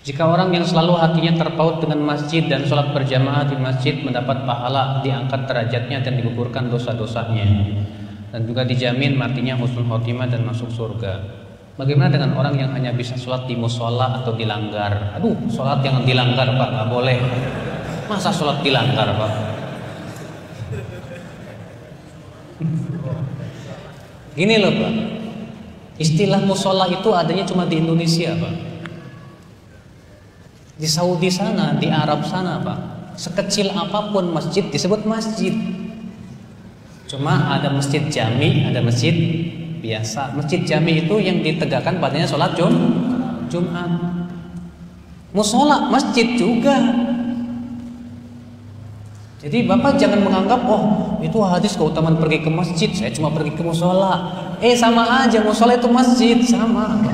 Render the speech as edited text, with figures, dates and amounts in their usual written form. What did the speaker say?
Jika orang yang selalu hatinya terpaut dengan masjid dan sholat berjamaah di masjid mendapat pahala, diangkat derajatnya dan digugurkan dosa-dosanya, dan juga dijamin matinya husnul khotimah dan masuk surga. Bagaimana dengan orang yang hanya bisa sholat di musola atau dilanggar? Aduh, sholat yang dilanggar Pak, nggak boleh. Masa sholat dilanggar Pak? Gini loh Pak, istilah musola itu adanya cuma di Indonesia Pak. Di Saudi sana, di Arab sana Pak, sekecil apapun masjid disebut masjid. Cuma ada masjid jami, ada masjid biasa. Masjid jami itu yang ditegakkan padanya sholat Jumat. Musola masjid juga. Jadi Bapak jangan menganggap, oh itu hadis keutamaan pergi ke masjid, saya cuma pergi ke musola. Sama aja, musola itu masjid, sama.